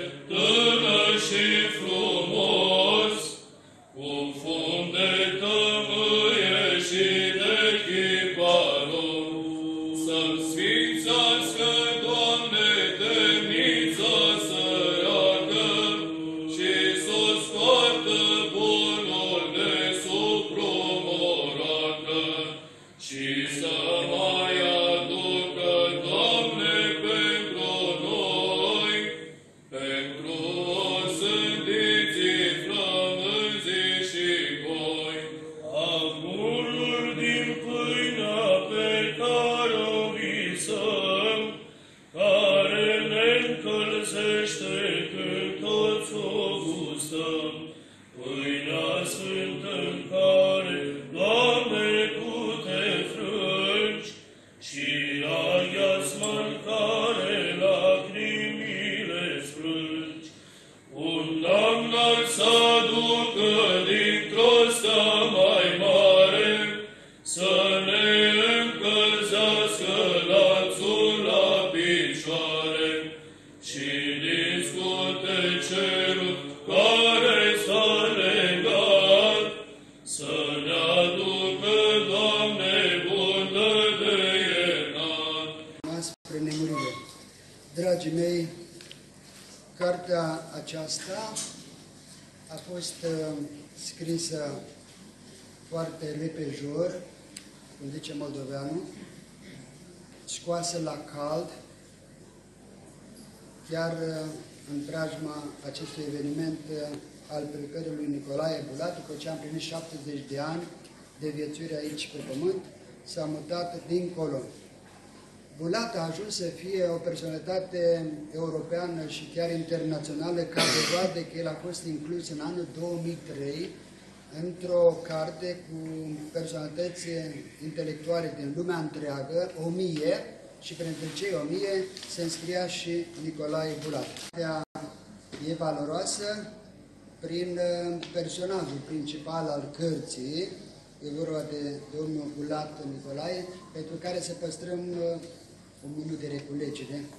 tână și frumos, cu fum de tămâie și de chiparos, să-mi sfințească, Doamne, temnița săracă și să scoată bunul de sub promoracă și să mai aducă, Doamne, pentru noi, pentru osândiții, flămânzii și goi, amurul din pâinea pe care o visăm, care ne încălzește când toți o gustăm, pâinea sfântă în care, Doamne, Tu te frângi, și aghiazma în care lacrimile sprângi. Un damnar să aducă dintr-o stea mai mare, să ne încălzească lanțul la picioare, și din scutecerul care s-a legat, să ne aducă, Doamne, bundă de iernat. Spre nemurire. Dragii mei, cartea aceasta a fost scrisă foarte repejor, cum zice moldoveanul, scoasă la cald, chiar în preajma acestui eveniment al plecării lui Nicolae Bulat, după ce am primit 70 de ani de viețuire aici pe pământ, s-a mutat dincolo. Bulat a ajuns să fie o personalitate europeană și chiar internațională, ca dovadă că el a fost inclus în anul 2003 într-o carte cu personalități intelectuale din lumea întreagă, 1000, și printre cei 1000 se înscria și Nicolae Bulat. Cartea e valoroasă prin personajul principal al cărții, e vorba de domnul Bulat Nicolae, pentru care să păstrăm un minut de reculegere.